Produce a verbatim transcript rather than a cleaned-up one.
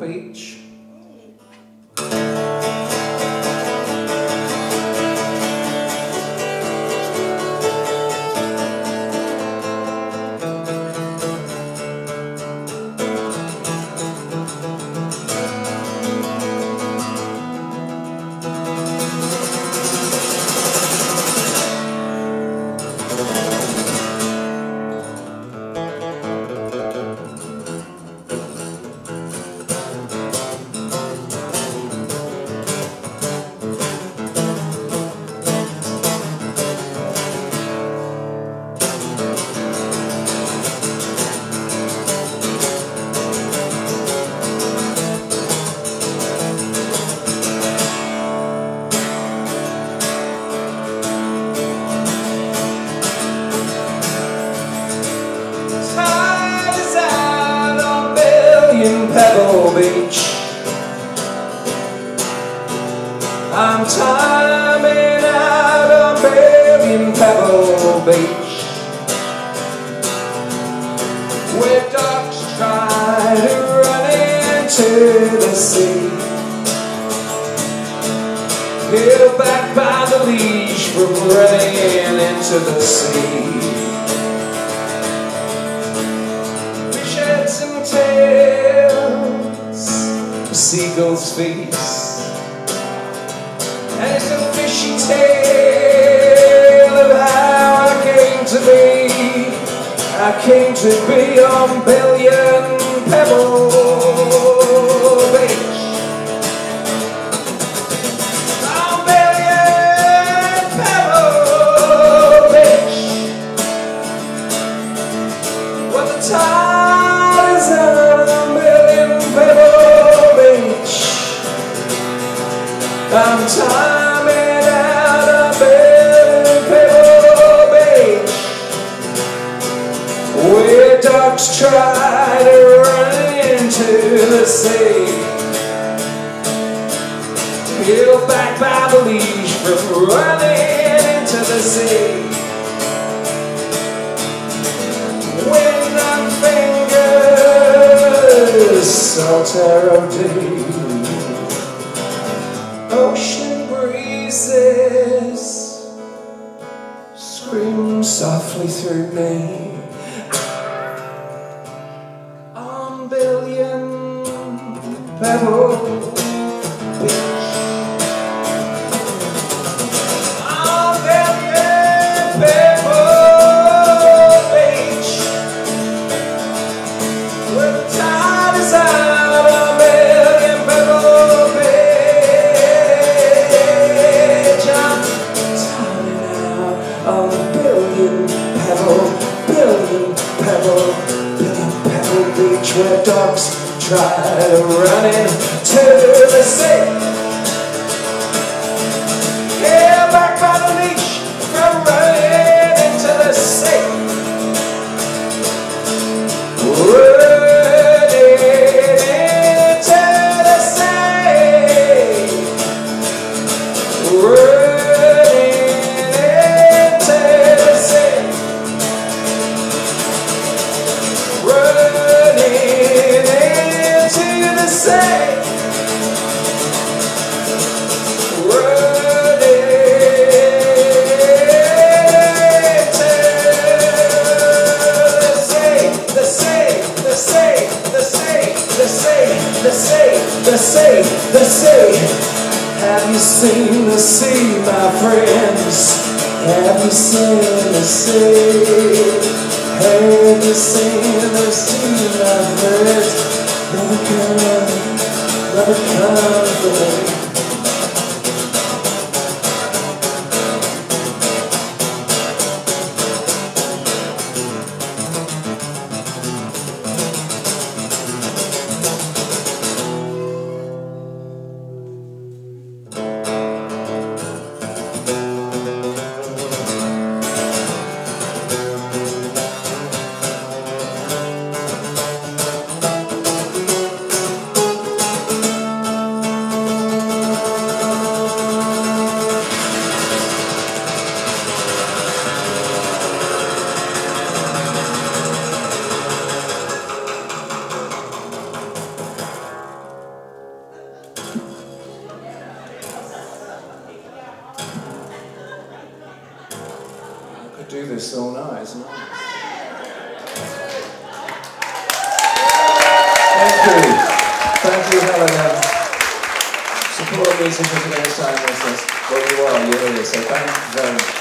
beach. Pebble Beach. I'm timing out on Billion Pebble Beach, where ducks try to run into the sea. Held back by the leash from running into the sea. Fish heads and tails, seagull's face, and it's a fishy tale of how I came to be. I came to be on Billion Pebble Beach. On Billion Pebble Beach, where the tide is out on Billion Pebble Beach. I'm timing out on Billion Pebble Beach, where ducks try to run into the sea. Held back by the leash from running into the sea. Wind on fingers, solitary deep. Ocean breezes scream softly through me. On Billion Pebble Beach. On Billion Pebble Beach, where the tide is out on Billion Pebble Beach. I'm timing out on Billion Pebble, Billion Pebble, Billion Pebble Beach, where dogs try to run into the sea. Held back by the leash from running into the sea. Running into the sea. Running into the sea. Running into the sea. The sea, the sea, the sea. Have you seen the sea, my friends? Have you seen the sea? Have you seen the sea, my friends? Never come, never come for me. could do this all night, isn't it? Thank you. Thank you, Helena. Support musicians against time listeners. Well, you are, you're here, so thank you very much.